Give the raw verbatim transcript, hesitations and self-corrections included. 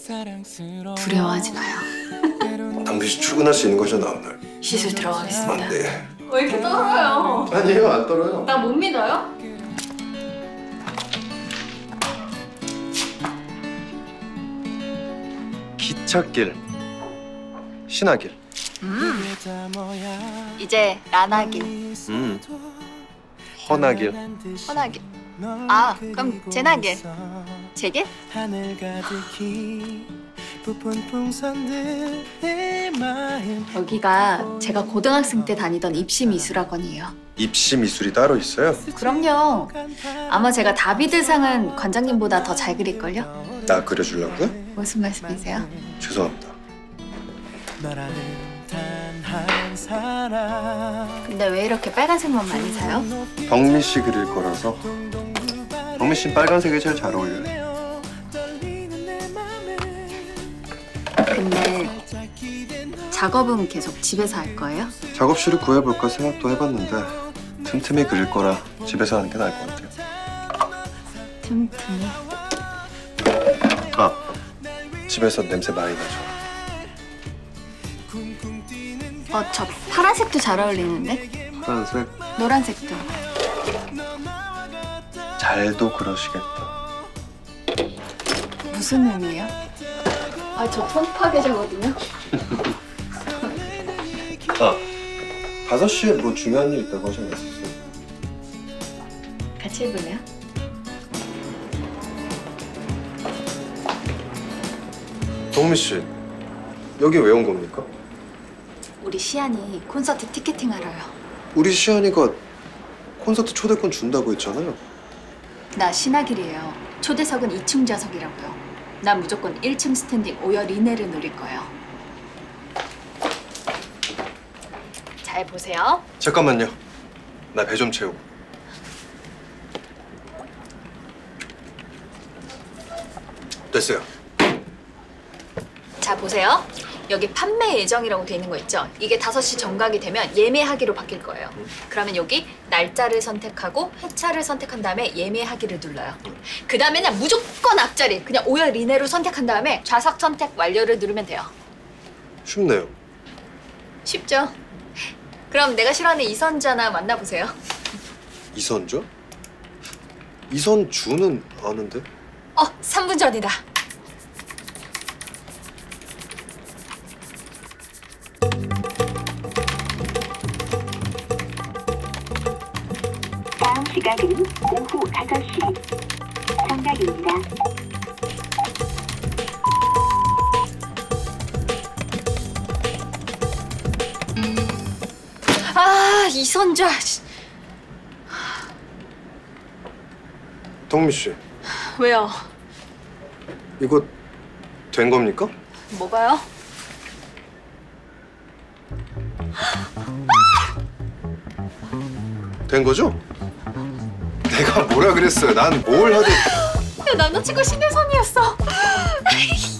두려워하지 마요. 당비 씨 출근할 수 있는 거죠, 나 오늘? 시술 들어가겠습니다. 안 돼. 왜 이렇게 떨어요? 아니에요, 안 떨어요. 나 못 믿어요? 기찻길, 신하길. 음. 이제 라나길, 음. 허나길. 허나길. 아, 그럼 제나길. 제길? 여기가 제가 고등학생 때 다니던 입시 미술학원이에요. 입시 미술이 따로 있어요? 그럼요. 아마 제가 다비드상은 관장님보다 더 잘 그릴걸요? 나 그려주려고요? 무슨 말씀이세요? 죄송합니다. 근데 왜 이렇게 빨간색만 많이 사요? 덕미 씨 그릴 거라서. 덕미 씨는 빨간색이 제일 잘 어울려요. 근데 작업은 계속 집에서 할 거예요? 작업실을 구해볼까 생각도 해봤는데 틈틈이 그릴 거라 집에서 하는 게 나을 것 같아요. 틈틈이. 아, 집에서 냄새 많이 나죠. 어, 저 파란색도 잘 어울리는데? 파란색? 노란색도. 잘도 그러시겠다. 무슨 의미예요? 아, 저 톤 파괴자거든요. 아, 다섯 시에 뭐 중요한 일 있다고 하지 않았었어요? 같이 해볼래요? 덕미 씨, 여기 왜 온 겁니까? 우리 시안이 콘서트 티켓팅 하러요. 우리 시안이가 콘서트 초대권 준다고 했잖아요. 나 신하길이에요. 초대석은 이 층 좌석이라고요. 난 무조건 일 층 스탠딩 오열 이내를 노릴 거예요. 잘 보세요. 잠깐만요. 나 배 좀 채우고. 됐어요. 자, 보세요. 여기 판매 예정이라고 돼 있는 거 있죠? 이게 다섯 시 정각이 되면 예매하기로 바뀔 거예요. 음. 그러면 여기 날짜를 선택하고 회차를 선택한 다음에 예매하기를 눌러요. 음. 그 다음에는 무조건 앞자리, 그냥 오열 이내로 선택한 다음에 좌석 선택 완료를 누르면 돼요. 쉽네요. 쉽죠? 그럼 내가 싫어하는 이선자나 만나보세요. 이선주? 이선주는 아는데? 어, 삼 분 전이다. 다음 시각은 오후 다섯 시. 정각입니다. 아, 이선자. 덕미 씨, 왜요? 이거 된 겁니까? 뭐가요? 된 거죠? 내가 뭐라 그랬어요? 난 뭘 하든. 내 남자친구 신혜선이었어.